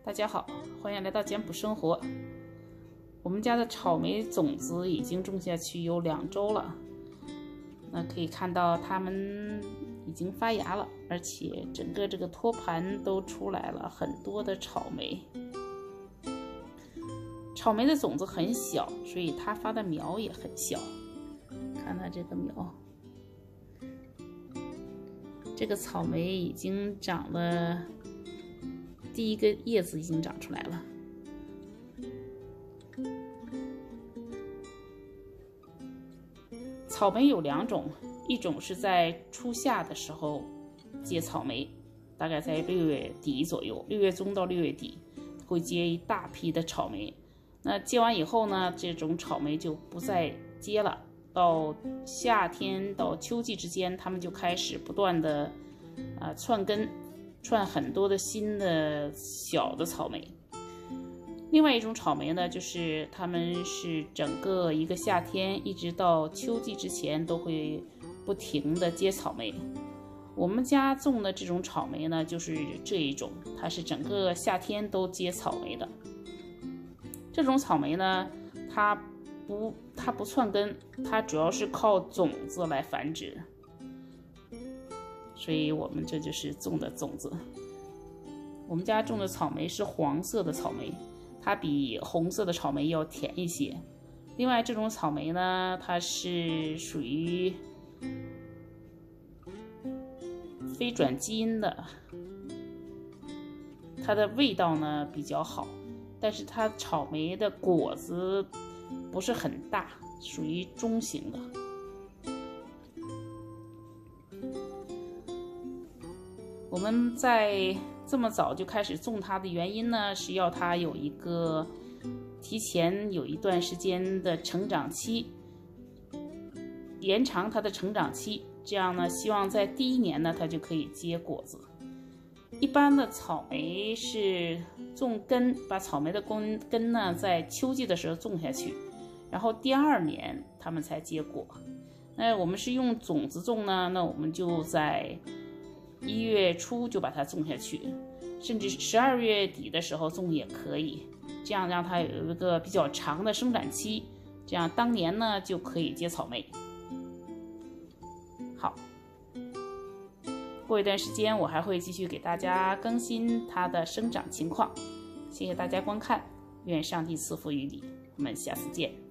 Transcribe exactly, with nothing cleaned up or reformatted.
大家好，欢迎来到简朴生活。我们家的草莓种子已经种下去有两周了，那可以看到它们已经发芽了，而且整个这个托盘都出来了很多的草莓。草莓的种子很小，所以它发的苗也很小。看它这个苗，这个草莓已经长了，第一个叶子已经长出来了。草莓有两种，一种是在初夏的时候结草莓，大概在六月底左右，六月中到六月底会结一大批的草莓。那结完以后呢，这种草莓就不再结了。到夏天到秋季之间，它们就开始不断的啊、呃、串根，串很多的新的小的草莓。另外一种草莓呢，就是它们是整个一个夏天一直到秋季之前都会不停的结草莓。我们家种的这种草莓呢，就是这一种，它是整个夏天都结草莓的。这种草莓呢，它不它不串根，它主要是靠种子来繁殖，所以我们这就是种的种子。我们家种的草莓是黄色的草莓，它比红色的草莓要甜一些。另外这种草莓呢，它是属于非转基因的，它的味道呢比较好，但是它草莓的果子不是很大，属于中型的。我们在这么早就开始种它的原因呢，是要它有一个提前有一段时间的成长期，延长它的成长期，这样呢，希望在第一年呢，它就可以结果子。一般的草莓是种根，把草莓的根根呢，在秋季的时候种下去，然后第二年它们才结果。那我们是用种子种呢，那我们就在一月初就把它种下去，甚至十二月底的时候种也可以，这样让它有一个比较长的生长期，这样当年呢就可以结草莓。好，过一段时间我还会继续给大家更新它的生长情况。谢谢大家观看，愿上帝赐福于你，我们下次见。